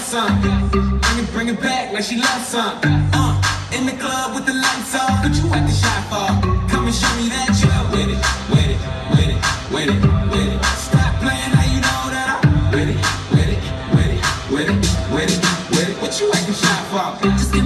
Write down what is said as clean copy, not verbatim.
some. Bring it back like she loves some. In the club with the lights off, but you at the shot for. Come and show me that you're with it, with it, with it, with it, with it. Stop playing, now you know that I'm with it, with it, with it, with it, with it, with it. What you at the shot for? Just give